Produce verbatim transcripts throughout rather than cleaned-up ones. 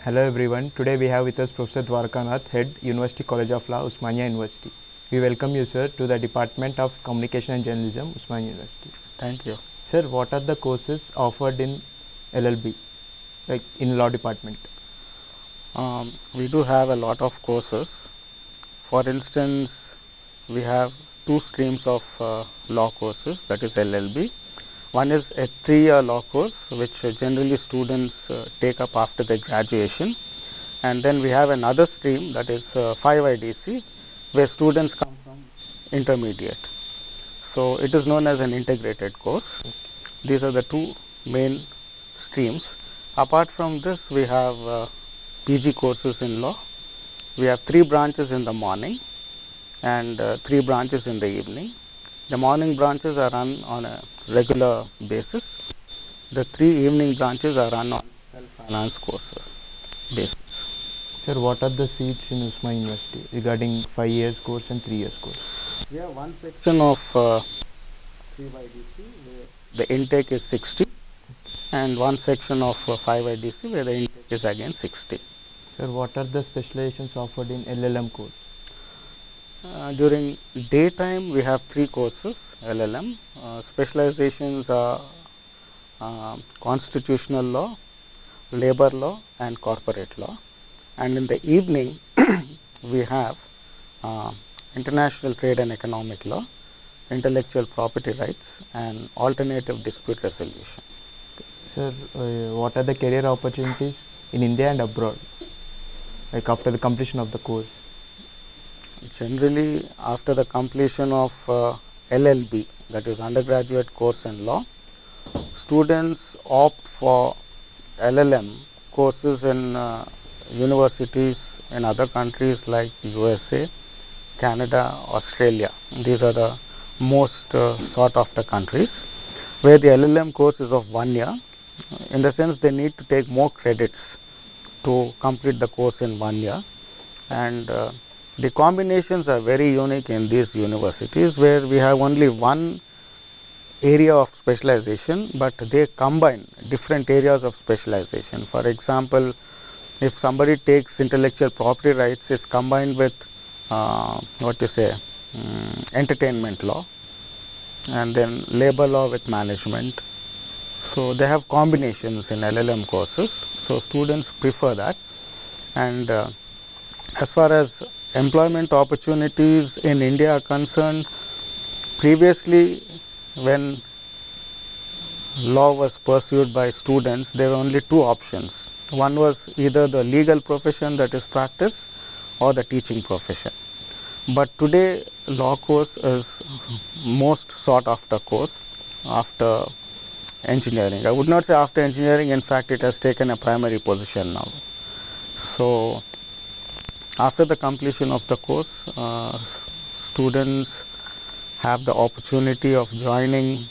Hello everyone. Today we have with us Professor Dwarkanath, Head, University College of Law, Osmania University. We welcome you, sir, to the Department of Communication and Journalism, Osmania University. Thank you. Sir, what are the courses offered in L L B, like in law department? Um, we do have a lot of courses. For instance, we have two streams of uh, law courses, that is L L B. One is a three-year law course which uh, generally students uh, take up after their graduation, and then we have another stream, that is uh, five I D C, where students come from intermediate. So it is known as an integrated course. These are the two main streams. Apart from this, we have uh, P G courses in law. We have three branches in the morning and uh, three branches in the evening. The morning branches are run on a regular basis. The three evening branches are run on self-finance courses basis. Sir, what are the seats in Osmania University regarding five years course and three years course? We have one section of uh, three I D C where the intake is sixty, and one section of uh, five I D C where the intake is again sixty. Sir, what are the specializations offered in L L M course? Uh, during daytime, we have three courses, L L M. Uh, specializations are uh, constitutional law, labor law and corporate law. And in the evening, we have uh, international trade and economic law, intellectual property rights and alternative dispute resolution. Sir, uh, what are the career opportunities in India and abroad, like after the completion of the course? Generally, after the completion of uh, L L B, that is undergraduate course in law, students opt for L L M courses in uh, universities in other countries like U S A, Canada, Australia. These are the most uh, sought after countries, where the L L M course is of one year. In the sense, they need to take more credits to complete the course in one year, and uh, the combinations are very unique in these universities, where we have only one area of specialization, but they combine different areas of specialization. For example, if somebody takes intellectual property rights, it's combined with uh, what you say, um, entertainment law, and then labor law with management. So they have combinations in L L M courses. So students prefer that. And uh, as far as employment opportunities in India are concerned, previously when law was pursued by students, there were only two options. One was either the legal profession, that is practice, or the teaching profession. But today, law course is most sought after course after engineering. I would not say after engineering, in fact it has taken a primary position now. So after the completion of the course, uh, students have the opportunity of joining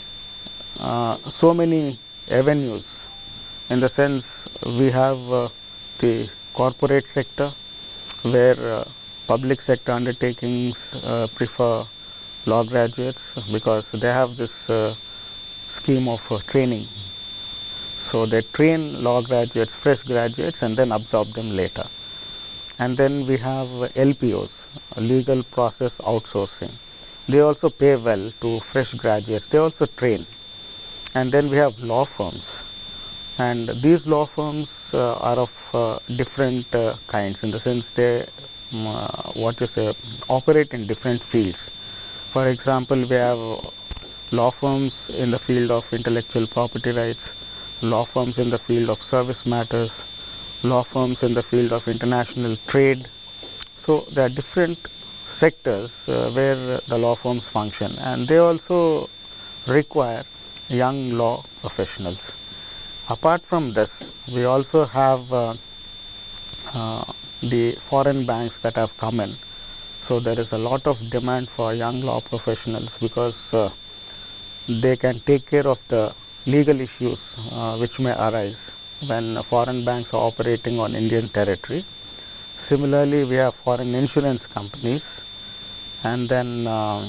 uh, so many avenues. In the sense, we have uh, the corporate sector, where uh, public sector undertakings uh, prefer law graduates because they have this uh, scheme of uh, training. So they train law graduates, fresh graduates, and then absorb them later. And then we have L P Os, legal process outsourcing. They also pay well to fresh graduates. They also train. And then we have law firms. And these law firms uh, are of uh, different uh, kinds, in the sense they um, uh, what you say, operate in different fields. For example, we have law firms in the field of intellectual property rights, law firms in the field of service matters, law firms in the field of international trade. So there are different sectors uh, where the law firms function, and they also require young law professionals. Apart from this, we also have uh, uh, the foreign banks that have come in. So there is a lot of demand for young law professionals because uh, they can take care of the legal issues uh, which may arise when foreign banks are operating on Indian territory. Similarly, we have foreign insurance companies, and then uh,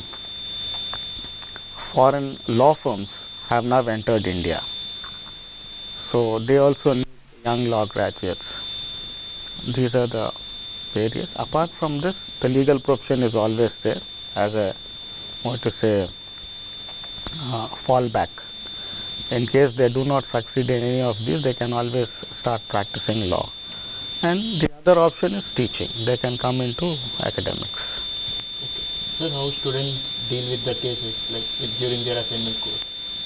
foreign law firms have now entered India. So they also need young law graduates. these are the various. Apart from this, the legal profession is always there as a, what to say, uh, fallback. In case they do not succeed in any of these, they can always start practicing law. And the other option is teaching. They can come into academics. Okay. So how students deal with the cases like with, during their assignment course?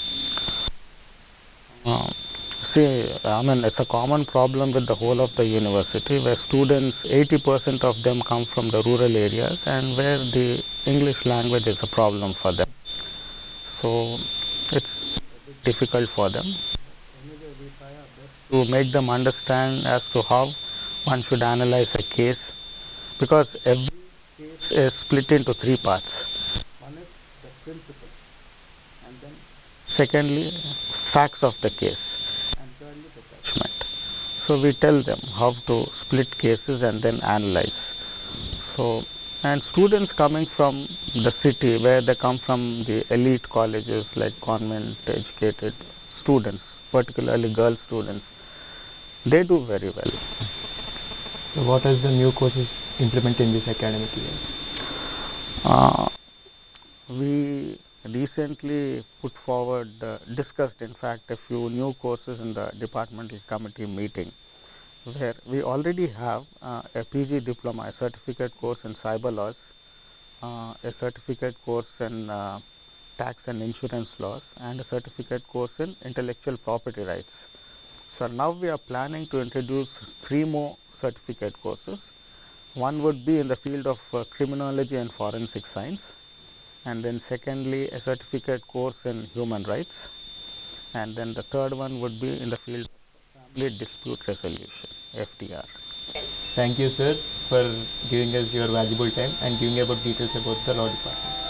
Uh, see, I mean, it's a common problem with the whole of the university where students, eighty percent of them come from the rural areas and where the English language is a problem for them. So it's difficult for them. Anyway, we try our best to make them understand as to how one should analyze a case, because every case is split into three parts. One is the principle, and then secondly, facts of the case, and thirdly, the judgment. So we tell them how to split cases and then analyze. So, and students coming from the city where they come from the elite colleges like convent educated students, particularly girl students, they do very well. So what are the new courses implemented in this academic year? Uh, we recently put forward, uh, discussed in fact a few new courses in the departmental committee meeting, where we already have uh, a P G diploma, a certificate course in cyber laws, uh, a certificate course in uh, tax and insurance laws, and a certificate course in intellectual property rights. So now we are planning to introduce three more certificate courses. One would be in the field of uh, criminology and forensic science, and then secondly a certificate course in human rights, and then the third one would be in the field of family dispute resolution, F D R. Thank you, sir, for giving us your valuable time and giving about details about the law department.